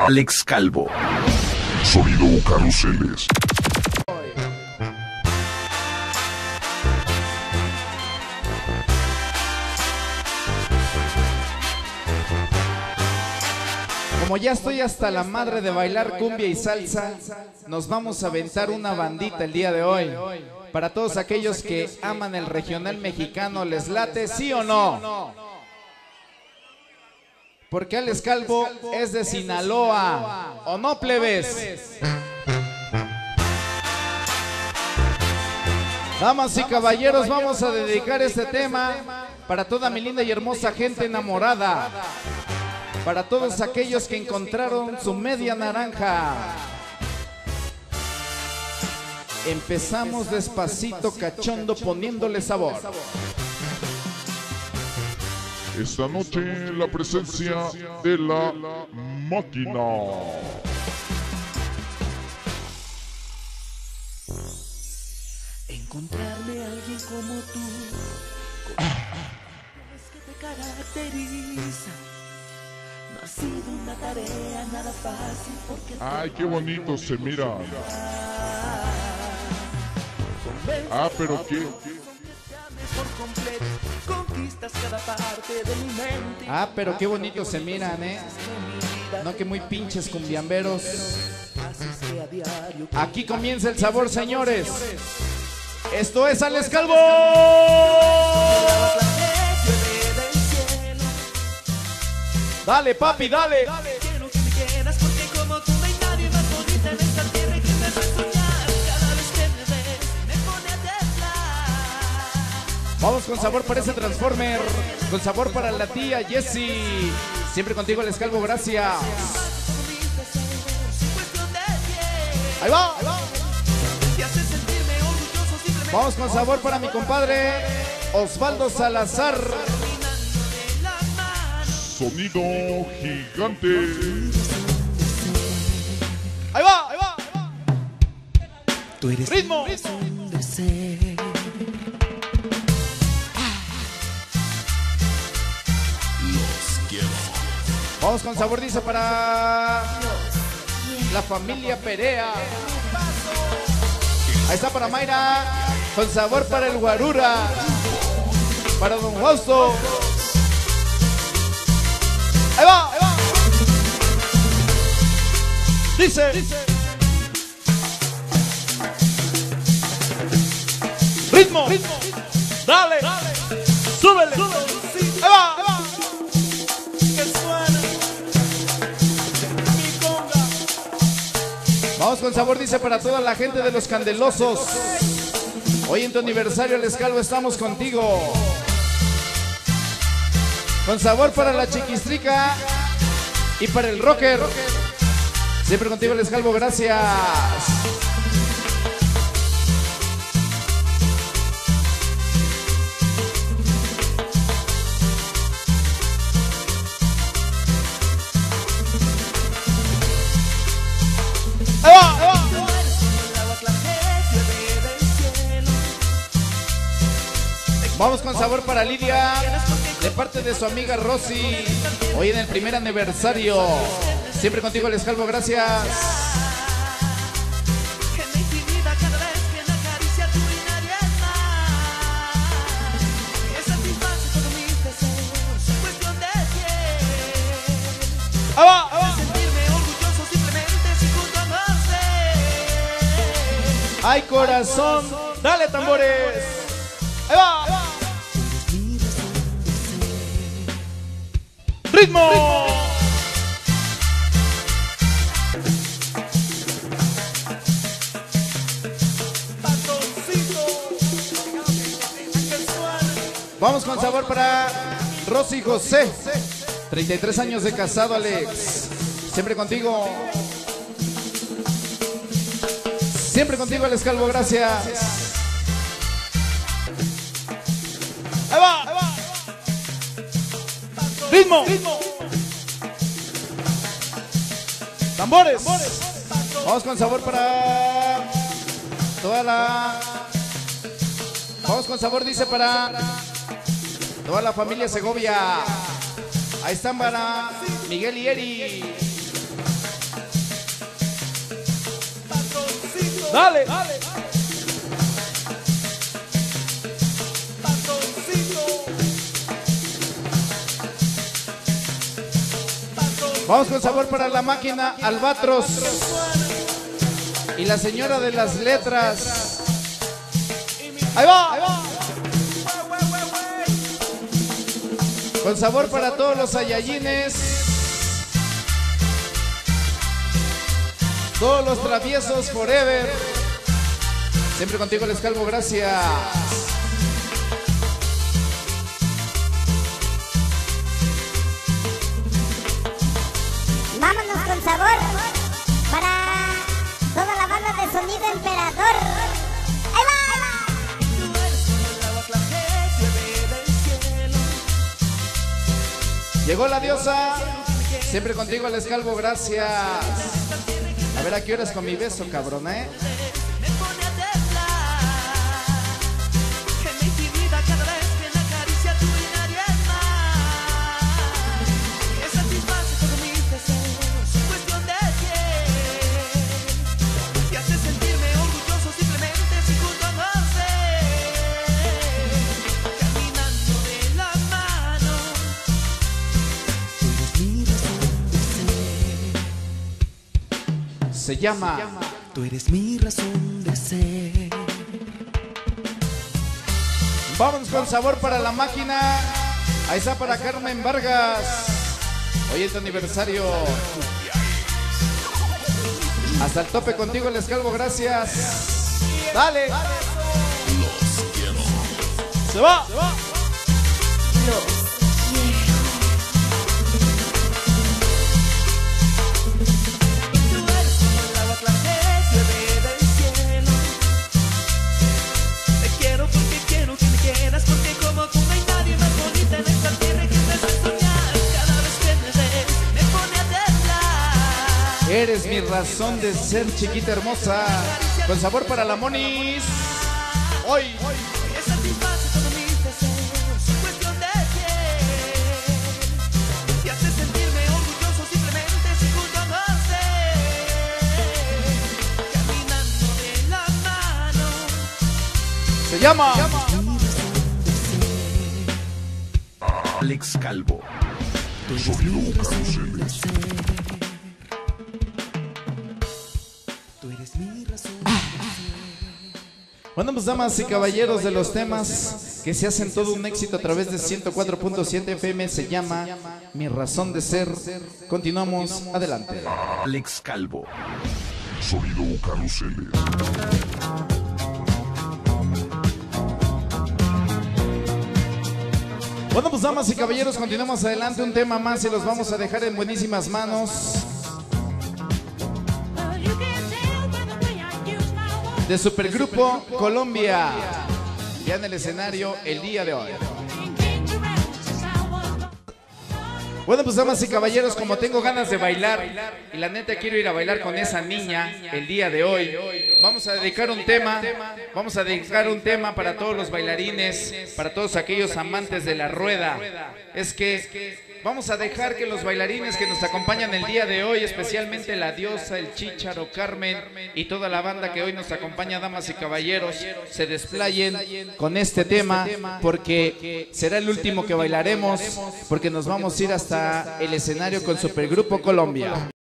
Alex Calvo. Sonido Caruseles. Como ya estoy hasta la madre de bailar cumbia y salsa, nos vamos a aventar una bandita el día de hoy. Para todos aquellos que aman el regional mexicano, ¿les late sí o no? Porque Alex Calvo es de Sinaloa, ¿o no, plebes? Damas y caballeros, vamos a dedicar este tema para toda mi linda y hermosa gente enamorada. Para todos aquellos que encontraron su media naranja. Empezamos despacito, cachondo, poniéndole sabor. Esta noche la presencia de la máquina. Encontrarme a alguien como tú, con que te caracteriza. No ha sido una tarea nada fácil porque... Ay, qué bonito se mira. Ah, pero qué... Ah, pero qué bonito se miran, ¿eh? No que muy pinches cumbiamberos. Aquí comienza el sabor, señores. Esto es Alex Calvo. Dale, papi, dale. Quiero que me quieras porque como tú no hay nadie más bonita en esta tierra que me hace soñar. Cada vez que me ves me pone a temblar. Vamos con sabor para ese Transformer. Con sabor para la tía Jessie. Siempre contigo, Alex Calvo, gracias. Ahí va, ahí va. Vamos con sabor para mi compadre Osvaldo Salazar. Sonido gigante. Ahí va, ahí va, ahí va. Tú eres Ritmo. un deseo. Vamos con sabor, dice, para la familia Perea. Ahí está para Mayra. Con sabor para el Guarura. Para Don Fausto. Ahí va, ahí va. Dice. Ritmo. Dale. Súbele. Ahí va, ahí va. Vamos con sabor, dice, para toda la gente de Los Candelosos. Hoy en tu aniversario, Alex Calvo, estamos contigo. Con sabor para la Chiquistrica y para el Rocker. Siempre contigo, Alex Calvo, gracias. Ahí va, ahí va. Vamos con sabor para Lidia, de parte de su amiga Rosy. Hoy en el primer aniversario. Siempre contigo, Alex Calvo, gracias. Ahí va, ahí va. Ay, corazón, dale, tambores. Ahí va, ahí va. Ritmo. Vamos con sabor para Rosy José. 33 años de casado, Alex. Siempre contigo. Siempre contigo, Alex Calvo, gracias. Ahí va, ahí va. Ritmo. Tambores. Vamos con sabor para toda la... Vamos con sabor, dice, para toda la familia Segovia. Ahí están para Miguel y Eri. Dale. Vamos con sabor para la máquina Albatros y la señora de las letras. Ahí va, ahí va. Con sabor para todos los Saiyajines, todos los traviesos forever. Siempre contigo les calvo, gracias. Vámonos con sabor para toda la banda de Sonido Emperador. ¡Ahí va! Llegó la diosa. Siempre contigo les calvo, gracias. A ver a qué horas con mi beso, cabrón, ¿eh? Se llama Tú eres mi razón de ser. Vamos con sabor para la máquina. Ahí está para Carmen Vargas. Hoy es tu aniversario. Hasta el tope contigo les calvo, gracias. Dale. Se va. Se va. Eres mi razón de ser, chiquita hermosa. Con sabor para la Monis. Hoy. Se llama Alex Calvo. Sonido Carrusel. Bueno, pues damas y caballeros, de los temas que se hacen todo un éxito a través de 104.7 FM, se llama Mi Razón de Ser. Continuamos, adelante. Alex Calvo. Sonido Carrusel. Bueno, pues damas y caballeros, continuamos adelante, un tema más y los vamos a dejar en buenísimas manos de Supergrupo Colombia, ya en el escenario el día de hoy. Bueno, pues damas y caballeros, como tengo ganas de bailar y la neta quiero ir a bailar con esa niña el día de hoy, vamos a dedicar un tema para todos los bailarines, para todos aquellos amantes de la rueda. Es que vamos a dejar que los bailarines que nos acompañan el día de hoy, especialmente la diosa, el Chícharo, Carmen y toda la banda que hoy nos acompaña, damas y caballeros, se desplayen con este tema, porque será el último que bailaremos, porque nos vamos a ir hasta el escenario con Supergrupo Colombia.